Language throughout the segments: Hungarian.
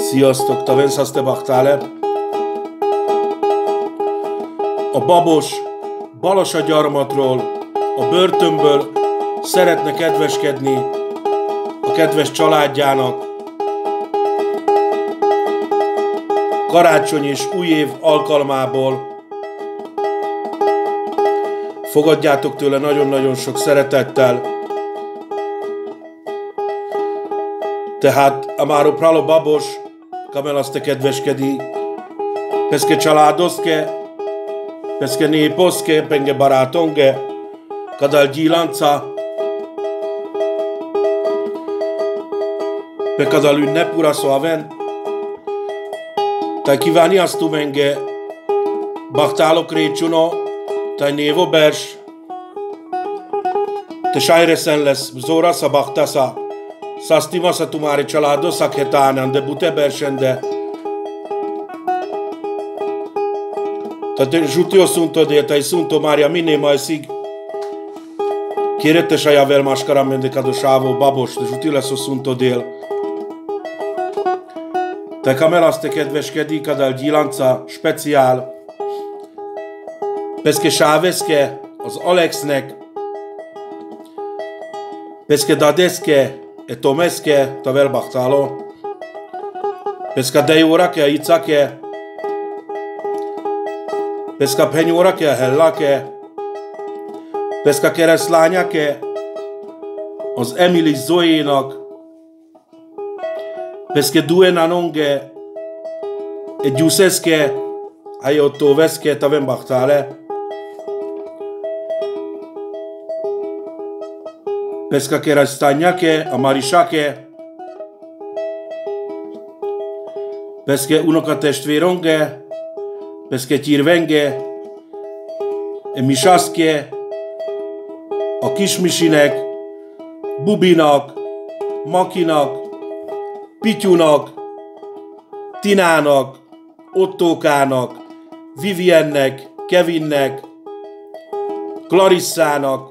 Sziasztok, Tavenszaszte Baktále. A babos Balasagyarmatról, a börtönből szeretne kedveskedni a kedves családjának. Karácsony és új év alkalmából fogadjátok tőle nagyon-nagyon sok szeretettel. Tehát Amaro Pralo babos, kamelaszte kedveskedi, peske családoszke, peske néposzke, penge barátonge, kadal gyílanca, pe kadal ünnepura szóven, tai kívánni azt tumenge, baktálok récsuno, tai névobers, te sajreszen lesz, bzórasza baktasza, Sastimasa tumare családо szakhetánan, de butebersende. Tehát zsutio szunto déltai szunto Mária miné majszig. Kérette sajavel máskaram mendekado sávó babos, de zsutio lesz a szunto dél. Te kamelaszte kedveskedi, kadal gyílanca, speciál. Peske sáveszke, az Alexnek. Peske dadeszke, e Tomeske, Tavel Baktalo, peska Dejórake, Icake, peska Penyórake, Hellake, peska keresztlányake, az Emily Zoénak, peske Duenanonge, e Gyuszeszke, Hajottó Veszke, Taven Baktale, peska keresztányake, a Marisake, peske unokatestvéronge, peske tyírvenge, e Misaszke, a Kismisinek, Bubinak, Makinak, Pityunak, Tinának, Ottókának, Viviennek, Kevinnek, Clarissának,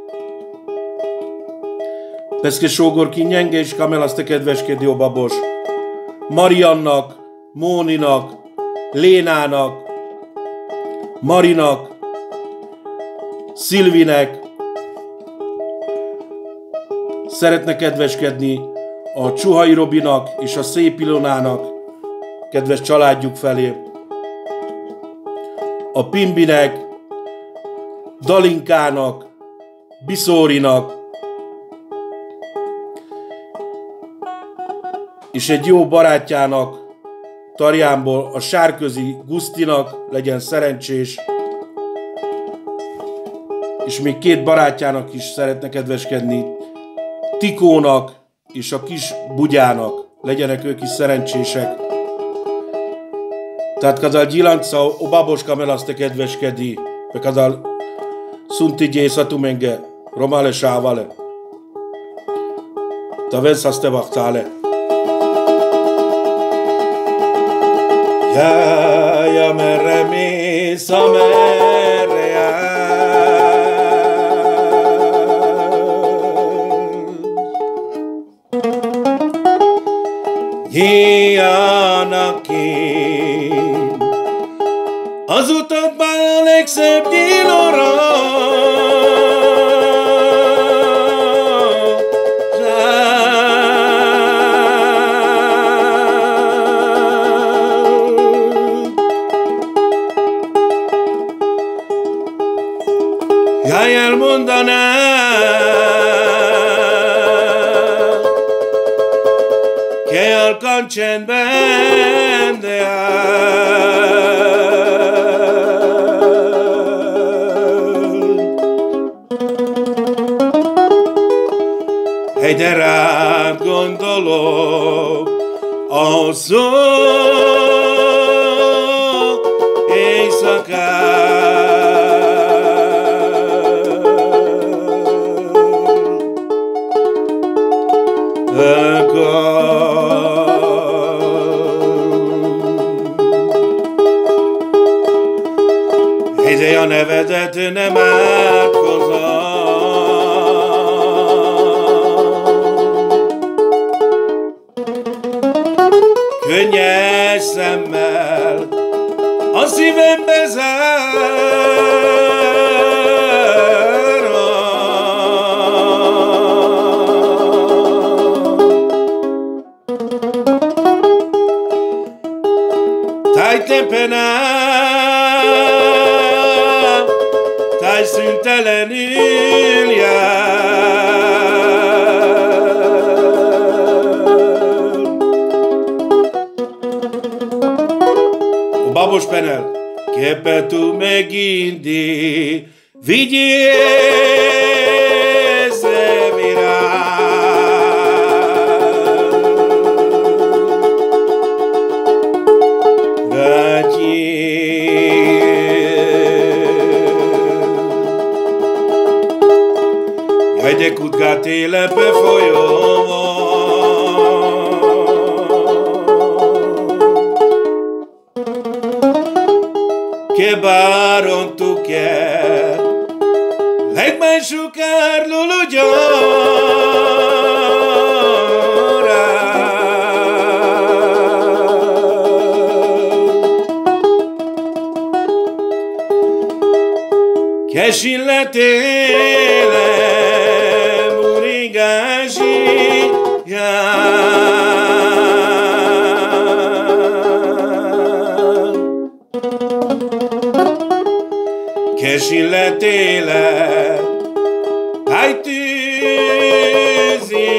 peske sógor kinyenge és kamelaszte kedveskedi a babos, Mariannak, Móninak, Lénának, Marinak, Szilvinek, szeretne kedveskedni a Csuhai Robinak és a Szép Ilonának, kedves családjuk felé, a Pimbinek, Dalinkának, Biszórinak, és egy jó barátjának, Tarjánból, a Sárközi Gusztinak legyen szerencsés, és még két barátjának is szeretne kedveskedni, Tikónak és a kis Bugyának, legyenek ők is szerencsések. Tehát kadal gyílanca, o babos kamelaszte kedveskedi, pe kadal szunti gyészatumenge, romale sávale. Tavenszaszte Baktále. Ja, merre mész, amerre jársz. Híjának én az utatban a legszebb gyilora. Jaj, elmondaná, que halkan csendben, de hey, de rád gondolok, a szó éjszakán. Ide a nevedet nem átkozom, könnyes szemmel a szívembe zárva. Tájtempena, táj szüntelenül jár. O Babos Penel, che tu me guindi, vigyél jaj, de kutkát élepe folyóban, che baron tu quer, legmachucar lulu llora. Che scinletele murigási jár. Che scinletele ai tűzi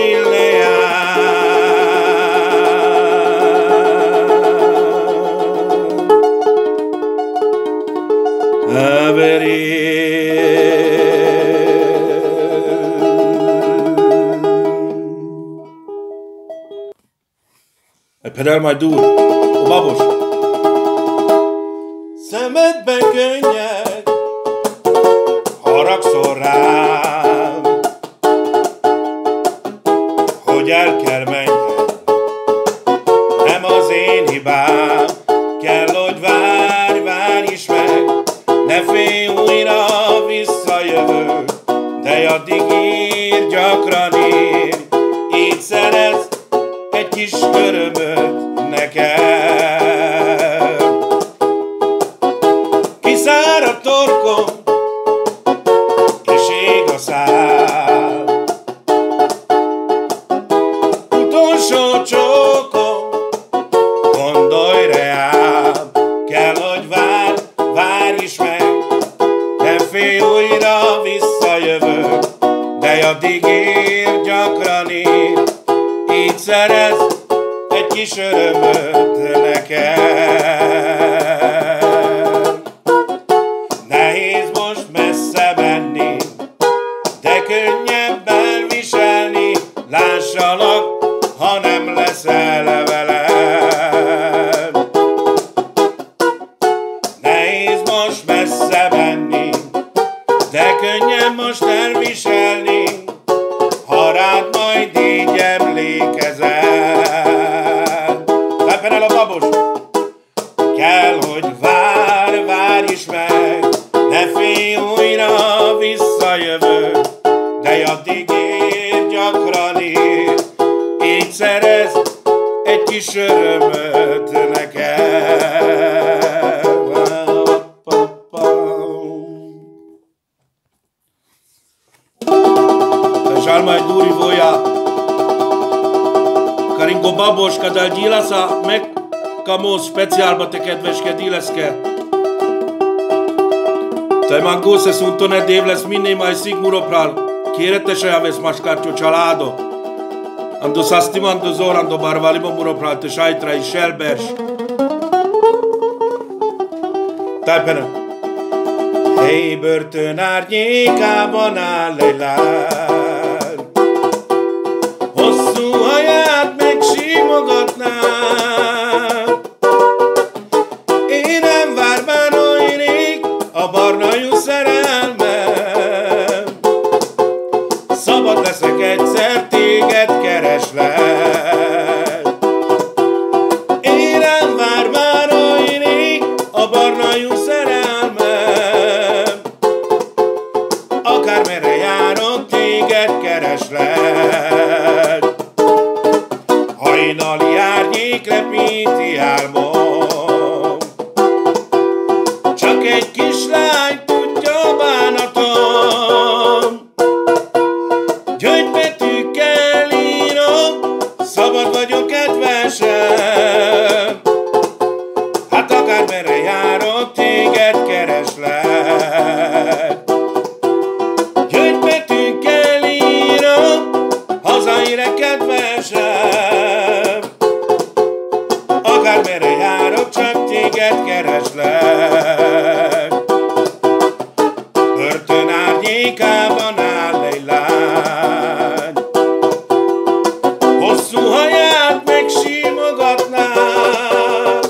leál. Pedel majd dur, o Babos. Szemedben könnyek, haragszol rám, hogy el kell menjen, nem az én hibám, kell, hogy várj, várj is meg, ne félj, újra visszajövök, de addig ír, gyakran ír, így szerez egy kis örömöt nekem. Kiszár a torkom, és ég a szál, utolsó csókom, gondolj rám, kell, hogy várj, várj is meg, nem félj, újra visszajövök, de addig ír, gyakran ír, így szerez egy kis örömöt nekem. Nehéz most messze menni, de könnyebben viselni, lássalak, ha nem leszel velem. Nehéz most messze menni, de könnyebb most elviselni, ha rád majd így emlékezel. Lepenel a Babos! Kell, hogy várj, várj is meg, ne félj, újra visszajövök, de addig ér, gyakran ér, így szerez egy kis örömöt nekem. Žalma je duri voja, Karingo Babos, kadal gyilasa, meg kamos speciálba te kedveske dileszke. Taj mango se suntone devles minne mai sigmuropral, kérete se javes maskártyó családo. Ando sastimando zorando barvalimo muropral te sajtra is selbers. Tájpene. Hey, börtön árnyékában áll egy lány, hosszú haját megsimogatná. Én nem vár már oly rég a barnajú szerelmem, szabad leszek egyszer téged kereslek. Én nem vár már oly rég a barnajú szerelmem, akármerre járok téged árnyék repíti álmom. Csak egy kislány tudja bánatom, gyöngybetűkkel írom, szabad vagyok kedvesem. Hát akármerre járok, téged kereslek. Gyöngybetűkkel írom, hazaérek kedvesem. Akármerre járok, csak téged kereslek. Börtön árnyékában áll egy lány, hosszú haját megsímogatnám.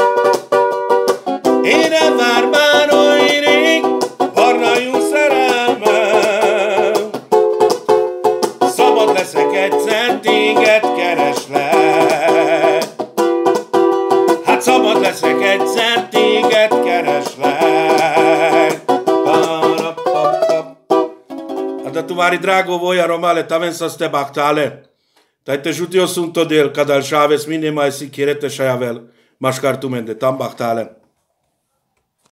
Ére vár már oly rég, barnajú szerelmem. Szabad leszek egyszer, téged kereslek. Hát szabad leszek egyszer, téged kereslek. A da tu vari drago voja romale, tamen sa ste bahtale. Dajte žutio sunto del, kada šaves minima si kirete šajavel, maškar tu mende, tam bahtale.